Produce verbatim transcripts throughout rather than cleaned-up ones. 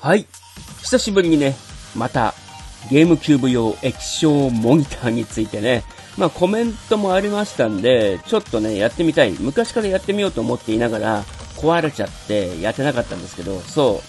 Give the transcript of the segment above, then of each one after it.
はい。久しぶりにね、またゲームキューブ用液晶モニターについてね、まあコメントもありましたんで、ちょっとね、やってみたい。昔からやってみようと思っていながら、壊れちゃってやってなかったんですけど、そう。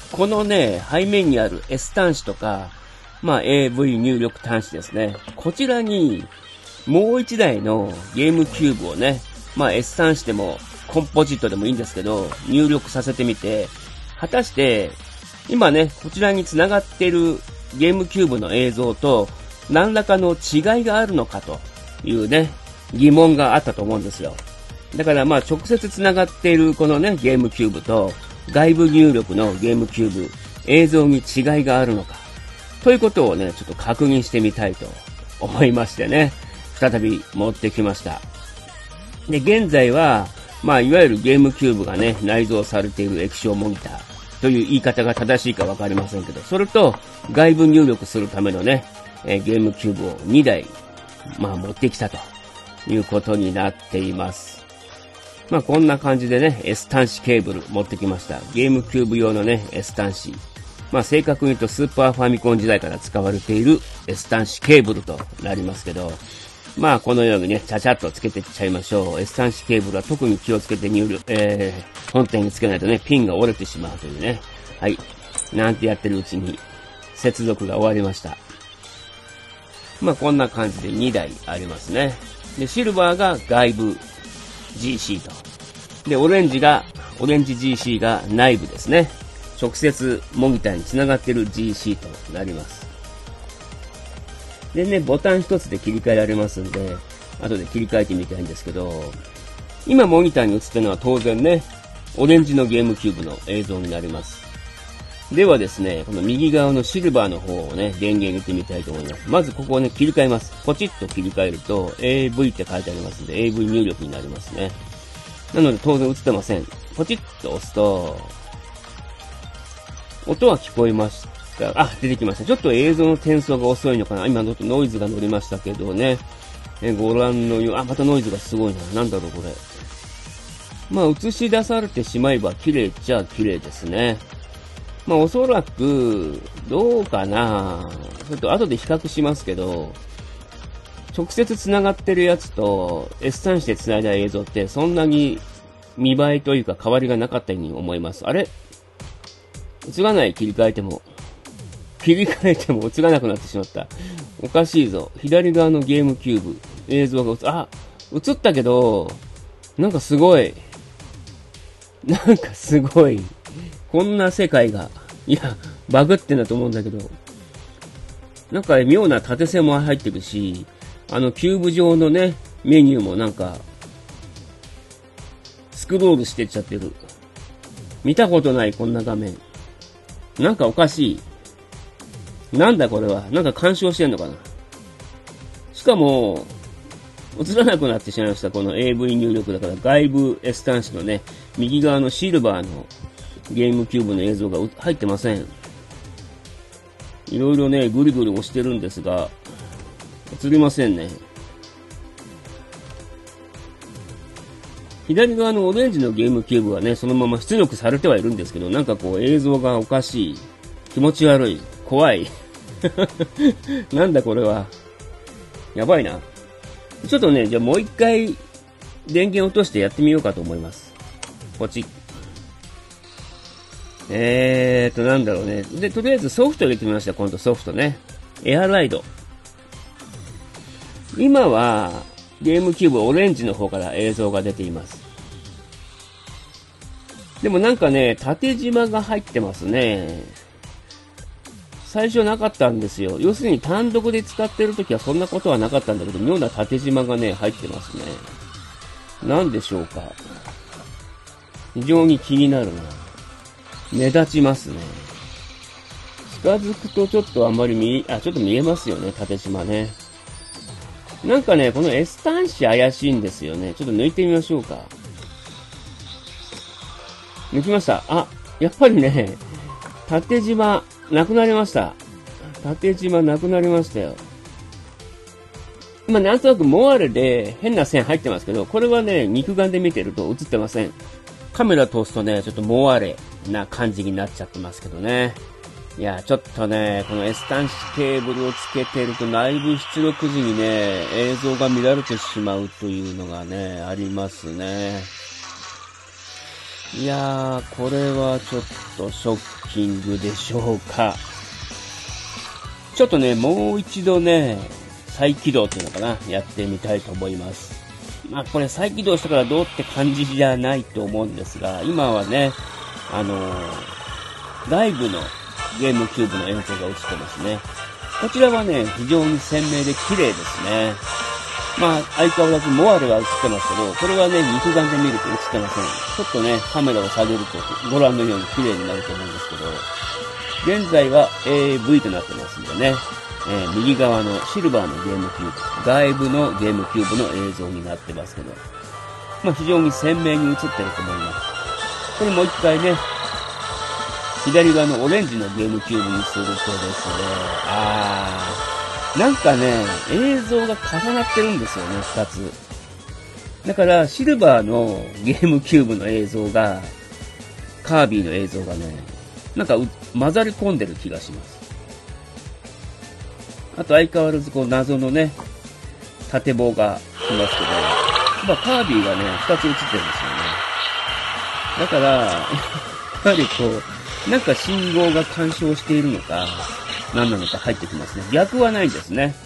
このね、背面にある S 端子とか、まあ エーブイ 入力端子ですね。こちらに、もう一台のゲームキューブをね、まあ S 端子でもコンポジットでもいいんですけど、入力させてみて、果たして、今ね、こちらに繋がっているゲームキューブの映像と何らかの違いがあるのかというね、疑問があったと思うんですよ。だからまあ直接繋がっているこのね、ゲームキューブと外部入力のゲームキューブ、映像に違いがあるのかということをね、ちょっと確認してみたいと思いましてね、再び持ってきました。で、現在は、まあいわゆるゲームキューブがね、内蔵されている液晶モニターという言い方が正しいかわかりませんけど、それと外部入力するためのね、えー、ゲームキューブをにだい、まあ持ってきたということになっています。まあこんな感じでね、S 端子ケーブル持ってきました。ゲームキューブ用のね、S 端子。まあ正確に言うとスーパーファミコン時代から使われている S 端子ケーブルとなりますけど、まあこのようにね、ちゃちゃっとつけていっちゃいましょう。S 端子ケーブルは特に気をつけて入力、えー、本体につけないとね、ピンが折れてしまうというね。はい。なんてやってるうちに接続が終わりました。まあこんな感じでにだいありますね。で、シルバーが外部 ジーシー と。で、オレンジが、オレンジ ジーシー が内部ですね。直接モニターに繋がっている ジーシー となります。でね、ボタン一つで切り替えられますんで、後で切り替えてみたいんですけど、今モニターに映ってるのは当然ね、オレンジのゲームキューブの映像になります。ではですね、この右側のシルバーの方をね、電源入れてみたいと思います。まずここをね、切り替えます。ポチッと切り替えると エーブイ って書いてありますんで、エーブイ 入力になりますね。なので当然映ってません。ポチッと押すと、音は聞こえました。あ、出てきました。ちょっと映像の転送が遅いのかな。今ちょっとノイズが乗りましたけどね。えご覧のよう、あ、またノイズがすごいな。なんだろうこれ。まあ映し出されてしまえば綺麗っちゃ綺麗ですね。まあおそらく、どうかな。ちょっと後で比較しますけど、直接繋がってるやつと S 端子で繋いだ映像ってそんなに見栄えというか変わりがなかったように思います。あれ映らない。切り替えても。切り替えても映らなくなってしまった。おかしいぞ。左側のゲームキューブ。映像が映、あ、映ったけど、なんかすごい。なんかすごい。こんな世界が。いや、バグってんだと思うんだけど。なんか妙な縦線も入ってるし、あのキューブ上のね、メニューもなんか、スクロールしてっちゃってる。見たことないこんな画面。なんかおかしい。なんだこれは。なんか干渉してんのかな。しかも、映らなくなってしまいました。この エーブイ 入力だから外部 S 端子のね、右側のシルバーのゲームキューブの映像が入ってません。いろいろね、ぐりぐり押してるんですが、映りませんね。左側のオレンジのゲームキューブはね、そのまま出力されてはいるんですけど、なんかこう映像がおかしい。気持ち悪い。怖い。なんだこれは。やばいな。ちょっとね、じゃあもう一回電源落としてやってみようかと思います。ポチッ。えーと、なんだろうね。で、とりあえずソフト入れてみました。今度ソフトね。エアライド。今は、ゲームキューブオレンジの方から映像が出ています。でもなんかね、縦縞が入ってますね。最初なかったんですよ。要するに単独で使ってるときはそんなことはなかったんだけど、妙な縦縞がね、入ってますね。なんでしょうか。非常に気になるな。目立ちますね。近づくとちょっとあんまり見、あ、ちょっと見えますよね、縦縞ね。なんかね、この S 端子怪しいんですよね。ちょっと抜いてみましょうか。抜きました。あ、やっぱりね、縦縞、なくなりました。縦縞なくなりましたよ。今なんとなくモアレで変な線入ってますけど、これはね、肉眼で見てると映ってません。カメラ通すとね、ちょっとモアレな感じになっちゃってますけどね。いや、ちょっとね、この S 端子ケーブルをつけてると内部出力時にね、映像が乱れてしまうというのがね、ありますね。いやー、これはちょっとショッキングでしょうか。ちょっとね、もう一度ね、再起動っていうのかな、やってみたいと思います。まあこれ再起動したからどうって感じじゃないと思うんですが、今はね、あのー、外部のゲームキューブの映像が映ってますね。こちらはね、非常に鮮明で綺麗ですね。まあ、相変わらずモアレは映ってますけど、これはね、肉眼で見ると映ってません。ちょっとね、カメラを下げるとご覧のように綺麗になると思うんですけど、現在は エーブイ となってますんでね、えー、右側のシルバーのゲームキューブ、外部のゲームキューブの映像になってますけど、まあ非常に鮮明に映ってると思います。これもう一回ね、左側のオレンジのゲームキューブにするとですね、あー、なんかね、映像が重なってるんですよね、二つ。だから、シルバーのゲームキューブの映像が、カービィの映像がね、なんか混ざり込んでる気がします。あと相変わらずこう謎のね、縦棒が来ますけど、まあカービィがね、二つ映ってるんですよね。だから、やっぱりこう、なんか信号が干渉しているのか、何なのか入ってきますね。逆はないんですね。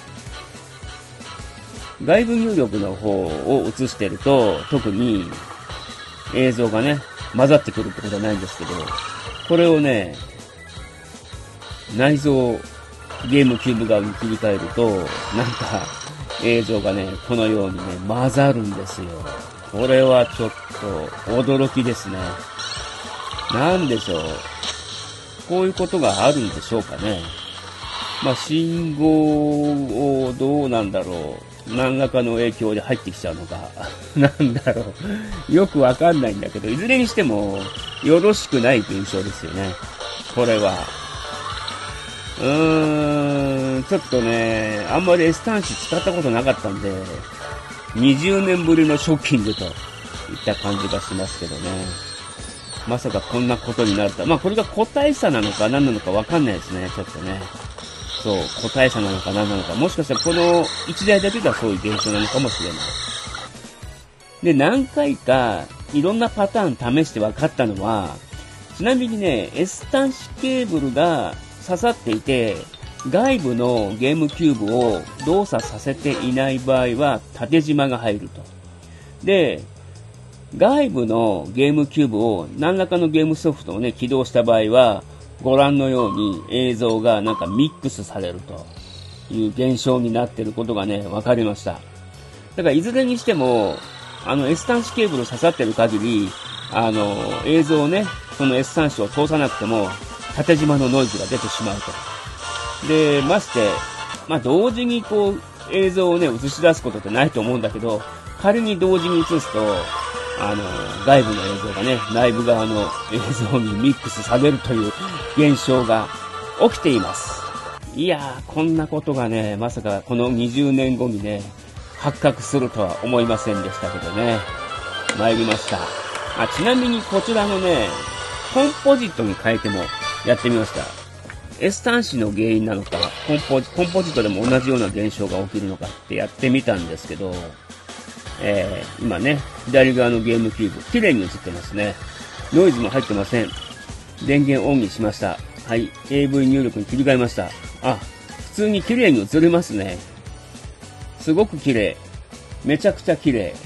外部入力の方を映してると、特に映像がね、混ざってくるってことはないんですけど、これをね、内蔵ゲームキューブ側に切り替えると、なんか映像がね、このようにね、混ざるんですよ。これはちょっと驚きですね。なんでしょう。こういうことがあるんでしょうかね。まあ、信号をどうなんだろう。何らかの影響で入ってきちゃうのか。なんだろう。よくわかんないんだけど、いずれにしても、よろしくない現象ですよね。これは。うーん、ちょっとね、あんまり S 端子使ったことなかったんで、にじゅうねんぶりのショッキングといった感じがしますけどね。まさかこんなことになるとは。まあこれが個体差なのか何なのかわかんないですね、ちょっとね。そう、個体差なのか何なのか。もしかしたらこの一台だけがそういう現象なのかもしれない。で、何回かいろんなパターン試して分かったのは、ちなみにね、S 端子ケーブルが刺さっていて、外部のゲームキューブを動作させていない場合は縦縞が入ると。で、外部のゲームキューブを何らかのゲームソフトをね、起動した場合は、ご覧のように映像がなんかミックスされるという現象になっていることがね、分かりました。だからいずれにしても、あの S 端子ケーブル刺さってる限り、あの、映像をね、その S 端子を通さなくても、縦縞のノイズが出てしまうと。で、まして、まあ、同時にこう、映像をね、映し出すことってないと思うんだけど、仮に同時に映すと、あの、外部の映像がね、内部側の映像にミックスされるという現象が起きています。いやー、こんなことがね、まさかこのにじゅうねんごにね、発覚するとは思いませんでしたけどね。参りました。あ、ちなみにこちらのね、コンポジットに変えてもやってみました。S 端子の原因なのか、コンポジ、コンポジットでも同じような現象が起きるのかってやってみたんですけど、えー、今ね、左側のゲームキューブ、綺麗に映ってますね。ノイズも入ってません。電源オンにしました。はい、エーブイ 入力に切り替えました。あ、普通に綺麗に映りますね。すごく綺麗。めちゃくちゃ綺麗。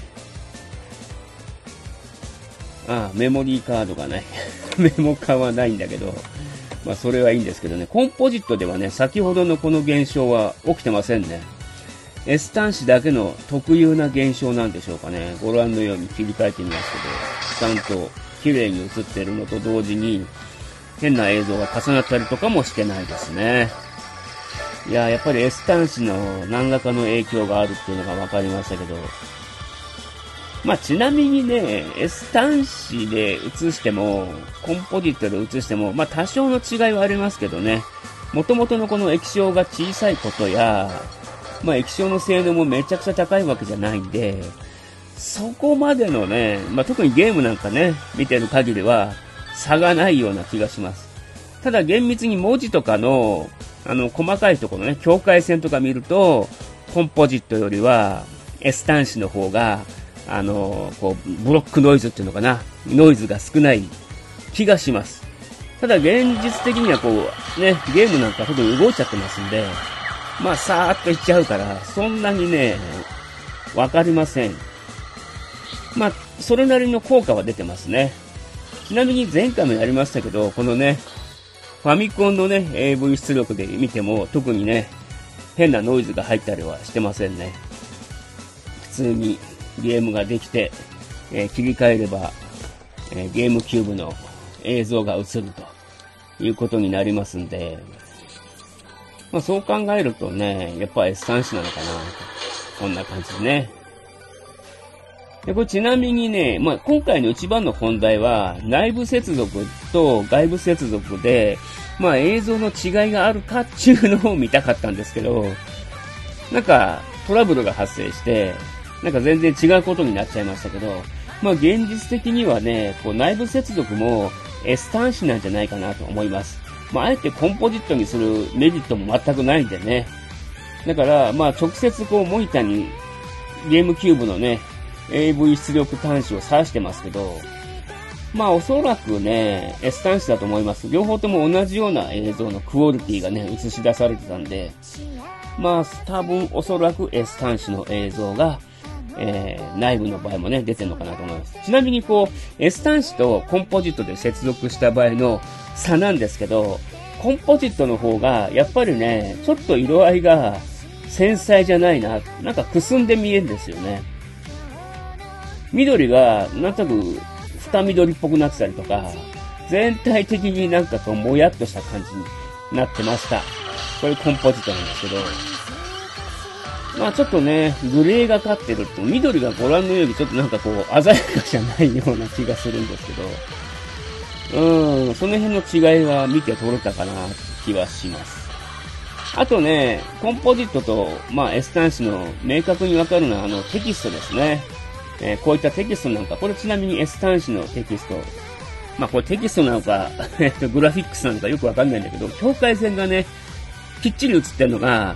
あ、メモリーカードがない。メモカはないんだけど、まあそれはいいんですけどね。コンポジットではね、先ほどのこの現象は起きてませんね。S 端子だけの特有な現象なんでしょうかね。ご覧のように切り替えてみますけど、ちゃんと綺麗に映ってるのと同時に変な映像が重なったりとかもしてないですね。いや、やっぱり S 端子の何らかの影響があるっていうのが分かりましたけど、まあちなみにね、S 端子で映しても、コンポジットで映しても、まあ多少の違いはありますけどね、元々のこの液晶が小さいことや、まあ液晶の性能もめちゃくちゃ高いわけじゃないんで、そこまでのね、まあ特にゲームなんかね、見てる限りは、 差がないような気がします。ただ厳密に文字とかの、あの、細かいところね、境界線とか見ると、コンポジットよりは S 端子の方が、あの、こう、ブロックノイズっていうのかな、ノイズが少ない気がします。ただ現実的にはこう、ね、ゲームなんか特に動いちゃってますんで、まあ、さーっといっちゃうから、そんなにね、わかりません。まあ、それなりの効果は出てますね。ちなみに前回もやりましたけど、このね、ファミコンのね、エーブイ 出力で見ても、特にね、変なノイズが入ったりはしてませんね。普通にゲームができて、えー、切り替えれば、えー、ゲームキューブの映像が映るということになりますんで、まあそう考えるとね、やっぱ S 端子なのかな、こんな感じでね。で、これちなみにね、まあ今回の一番の本題は、内部接続と外部接続で、まあ映像の違いがあるかっていうのを見たかったんですけど、なんかトラブルが発生して、なんか全然違うことになっちゃいましたけど、まあ現実的にはね、こう内部接続も S 端子なんじゃないかなと思います。まああえてコンポジットにするメリットも全くないんでね。だから、まあ直接こうモニターにゲームキューブのね、エーブイ 出力端子を挿してますけど、まあおそらくね、S 端子だと思います。両方とも同じような映像のクオリティがね、映し出されてたんで、まあ多分おそらく S 端子の映像が、えー、内部の場合もね、出てるのかなと思います。ちなみにこう、S 端子とコンポジットで接続した場合の差なんですけど、コンポジットの方が、やっぱりね、ちょっと色合いが繊細じゃないな、なんかくすんで見えるんですよね。緑が、なんとなく、深緑っぽくなってたりとか、全体的になんかこう、もやっとした感じになってました。これコンポジットなんですけど、まあちょっとね、グレーがかってると、緑がご覧のようにちょっとなんかこう、鮮やかじゃないような気がするんですけど、うーん、その辺の違いは見て取れたかな、気はします。あとね、コンポジットと、まあ S 端子の明確にわかるのは、あの、テキストですね。えー、こういったテキストなんか、これちなみに S 端子のテキスト。まあこれテキストなのか、えっと、グラフィックスなのかよくわかんないんだけど、境界線がね、きっちり映ってるのが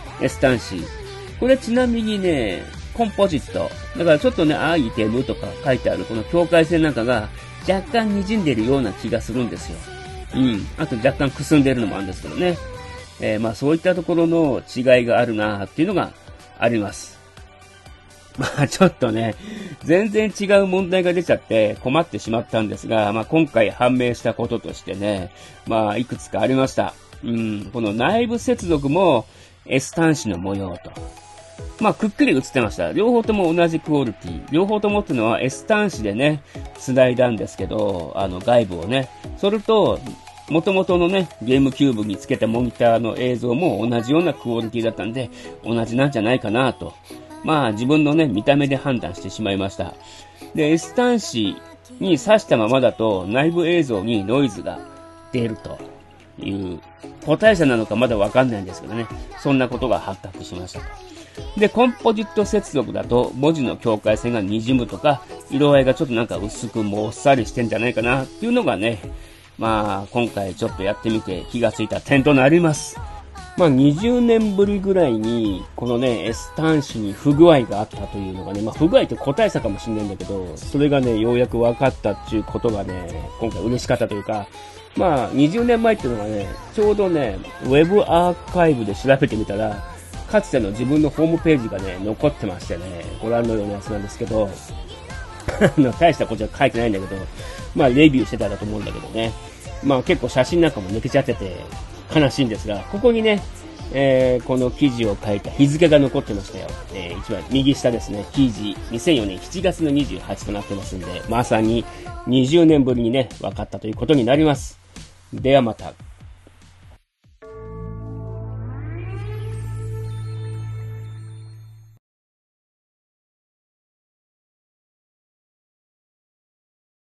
S 端子。これちなみにね、コンポジット。だからちょっとね、アイテムとか書いてあるこの境界線なんかが若干滲んでるような気がするんですよ。うん。あと若干くすんでるのもあるんですけどね。えー、まあそういったところの違いがあるなっていうのがあります。まあちょっとね、全然違う問題が出ちゃって困ってしまったんですが、まあ今回判明したこととしてね、まあいくつかありました。うん。この内部接続も S 端子の模様と。まあ、くっきり映ってました。両方とも同じクオリティ。両方ともっていうのは S 端子でね、繋いだんですけど、あの外部をね。それと、元々のね、ゲームキューブにつけたモニターの映像も同じようなクオリティだったんで、同じなんじゃないかなと。まあ、自分のね、見た目で判断してしまいました。で、S 端子に挿したままだと、内部映像にノイズが出るという、個体差なのかまだわかんないんですけどね。そんなことが発覚しましたと。で、コンポジット接続だと文字の境界線が滲むとか、色合いがちょっとなんか薄くもっさりしてんじゃないかなっていうのがね、まあ今回ちょっとやってみて気がついた点となります。まあにじゅうねんぶりぐらいにこのね S 端子に不具合があったというのがね、まあ不具合って個体差かもしれないんだけど、それがねようやく分かったっていうことがね、今回嬉しかったというか、まあにじゅうねんまえっていうのがね、ちょうどね、ウェブアーカイブで調べてみたら、かつての自分のホームページがね、残ってましてね、ご覧のようなやつなんですけど、大したことは書いてないんだけど、まあレビューしてたらと思うんだけどね。まあ結構写真なんかも抜けちゃってて悲しいんですが、ここにね、えー、この記事を書いた日付が残ってましたよ。えー、一番右下ですね、記事にせんよねんしちがつのにじゅうはちとなってますんで、まさににじゅうねんぶりにね、分かったということになります。ではまた。